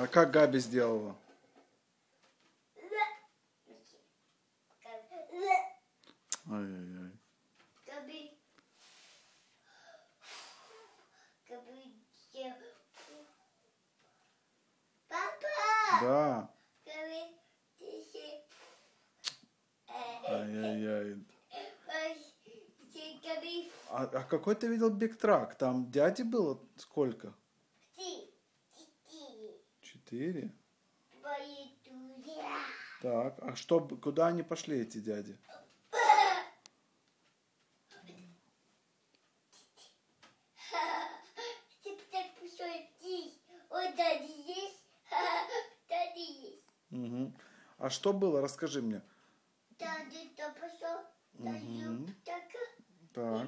А как Габи сделала? Ай-яй-яй. Папа! Да. Ай-яй-яй. А какой ты видел Биг Трак? Там дяди было сколько? 4. Так, а что, куда они пошли, эти дяди? Угу. А что было? Расскажи мне. Угу. Так.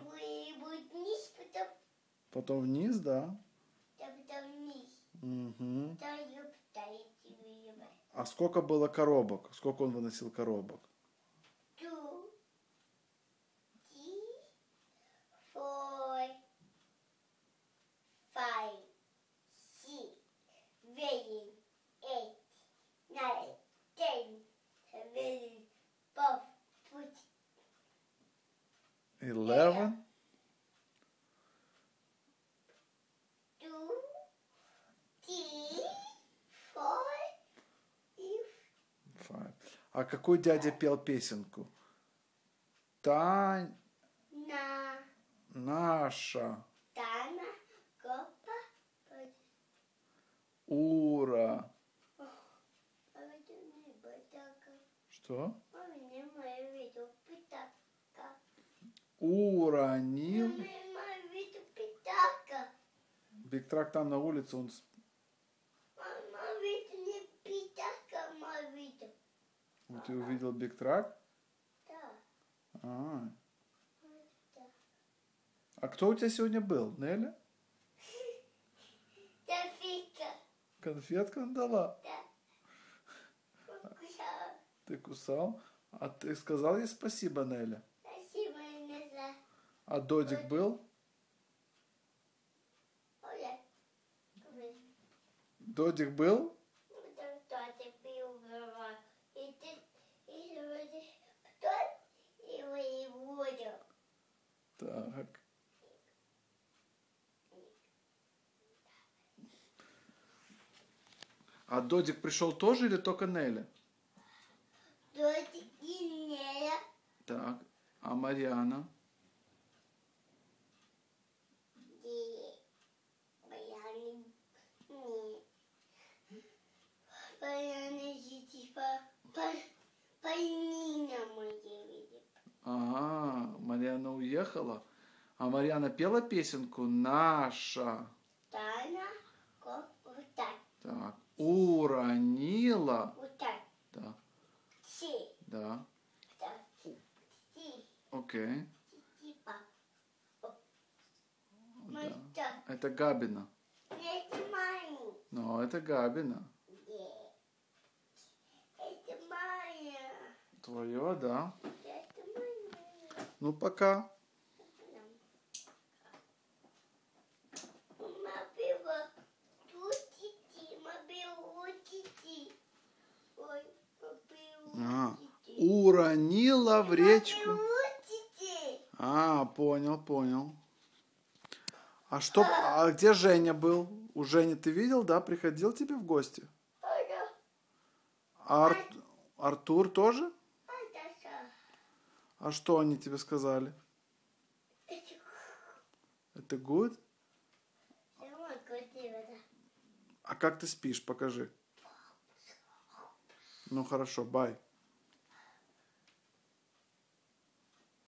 Потом вниз, да? Угу. А сколько было коробок? Сколько он выносил коробок? 2, 3, 4, 5, 6, 7, 8, 9, 10, 11, 12, 11. 2, 3, 4, 5. А какой дядя пел песенку? Тань наша Тана, Копа, Ура. Что? Уронил. Биг Трак там на улице, он... Ты увидел Биг Трак? А. А кто у тебя сегодня был? Неля? Конфетку он дала? Ты кусал? А ты сказал ей спасибо, Неля? Спасибо, Неля. А Додик был? Додик был? Так. А Додик пришел тоже или только Неля? Додик и Неля. Так. А Марьяна? Ага, Марьяна уехала. А Марьяна пела песенку «Наша». Тана, вот так. Так. Уронила. Вот так. Да. Си. Да. Так. Си. Окей. Типа. Да. Это Габина. Это моя. Но это Габина. Это моя. Твое, да. Это моя. Ну, пока. Уронила в речку. А, понял. А что? А где Женя был? У Жени ты видел, да? Приходил тебе в гости? А Артур тоже? А что они тебе сказали? Это good? А как ты спишь? Покажи. Ну хорошо, бай.